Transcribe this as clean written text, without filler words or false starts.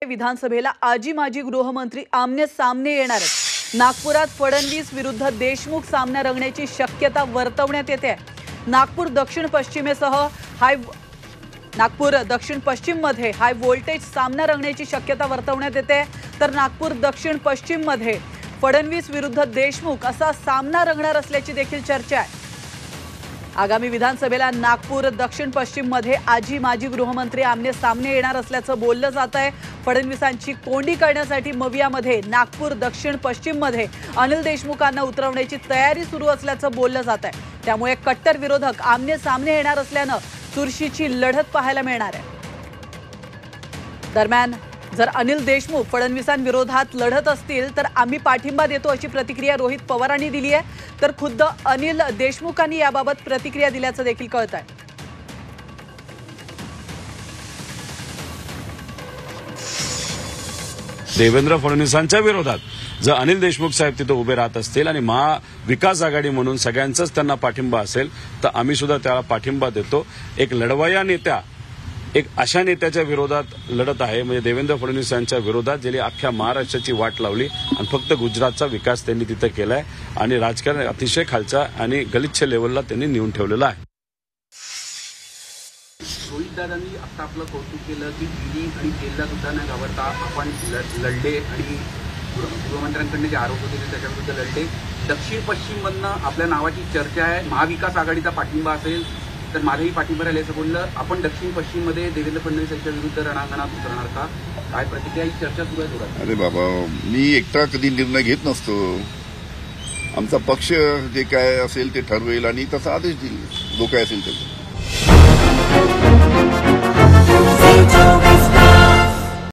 विधानसभेला आजी माजी गृहमंत्री आमने सामने येणार आहेत। नागपुरात फडणवीस विरुद्ध देशमुख सामना रंगण्याची शक्यता वर्तवण्यात येते। नागपूर दक्षिण पश्चिम मध्ये हाय व्होल्टेज सामना रंगण्याची शक्यता वर्तवण्यात येते। तर नागपूर दक्षिण पश्चिम मध्ये फडणवीस विरुद्ध देशमुख असा सामना रंगणार असल्याची देखील चर्चा आहे। आगामी विधानसभेला नागपूर दक्षिण पश्चिम मध्ये आजी माजी गृहमंत्री आमने सामने येणार असल्याचं बोललं जात आहे। फडणवीसांची कोंडी करण्यासाठी मवियामध्ये नागपूर दक्षिण पश्चिम मध्ये अनिल देशमुखांना उतरवण्याची तयारी सुरू असल्याचं बोललं जात आहे। त्यामुळे कट्टर विरोधक आमने सामने येणार असल्यानं चुरशीची लढत पाहायला मिळणार आहे। दरम्यान जर अनिल देशमुख फडणवीसांविरोधात लढत असतील तर आम्ही पाठिंबा देतो अशी प्रतिक्रिया रोहित पवारांनी दिली आहे। तर खुद्द अनिल देशमुखांनी याबाबत प्रतिक्रिया दिल्याचं देखील कळत आहे। देवेंद्र फडणवीसांच्या विरोधात जर अनिल देशमुख साहेब तिथे उभे राहत असतील आणि महाविकास आघाडी म्हणून सगळ्यांचाच त्यांना पाठिंबा असेल तर आम्ही सुद्धा त्याला पाठिंबा देतो। एक लढवय्या नेत्या एक अशा नेत्याच्या विरोधात लढत आहे, म्हणजे देवेंद्र फडणवीस यांच्या विरोधात ज्यांनी अख्ख्या महाराष्ट्राची वाट लावली आणि फक्त गुजरातचा विकास त्यांनी तिथे केलाय आणि राजकारण अतिशय खालच्या आणि गलिच्छ लेवलला त्यांनी नेऊन ठेवलेलं आहे। रोहितदादांनी आता आपलं कौतुक केलं की ईडी आणि जेलला सुद्धा न घाबरता आपण लढले आणि गृहमंत्र्यांकडून जे आरोप होते त्याच्याविरुद्ध लढले। दक्षिण पश्चिममधनं आपल्या नावाची चर्चा आहे, महाविकास आघाडीचा पाठिंबा असेल तर माझाही पाठिंबा राहील असं बोललं। आपण दक्षिण पश्चिममध्ये देवेंद्र फडणवीस यांच्या विरुद्ध रणांगणात उतरणार का, काय प्रतिक्रिया, ही चर्चा सुरू आहे थोडा? अरे बाबा, मी एकटा कधी निर्णय घेत नसतो। आमचा पक्ष जे काय असेल ते ठरवेल आणि तसा आदेश देईल जो काय असेल ते।